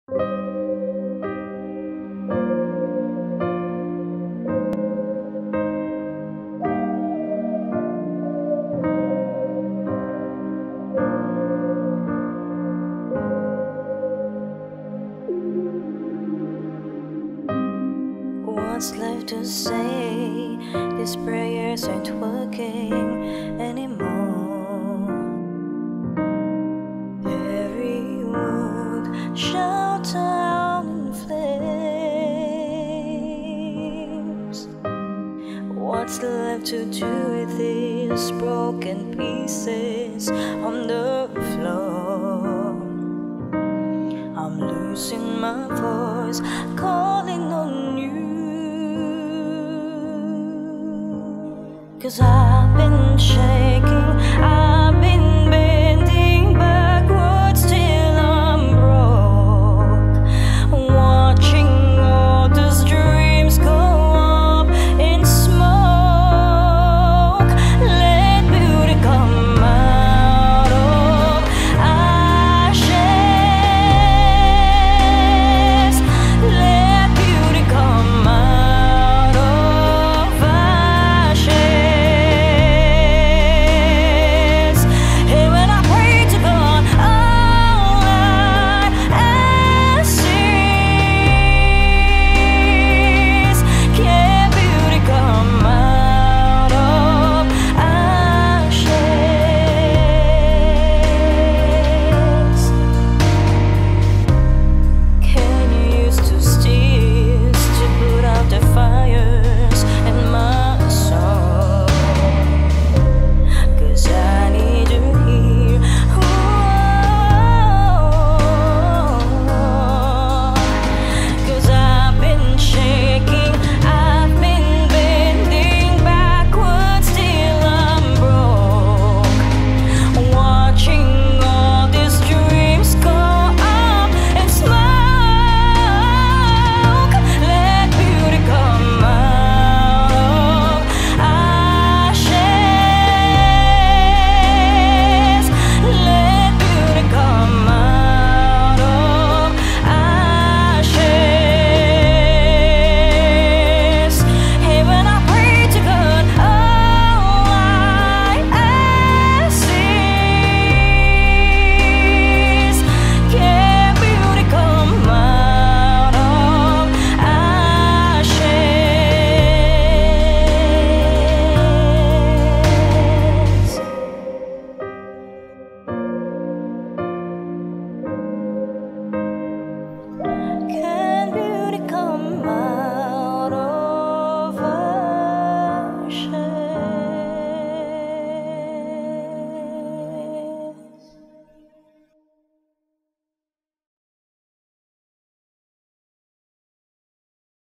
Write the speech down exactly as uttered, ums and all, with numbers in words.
What's left to say? These prayers aren't working anymore. Every word shut down in flames. What's left to do with these broken pieces on the floor? I'm losing my voice, calling on you. 'Cause I've been shaking. I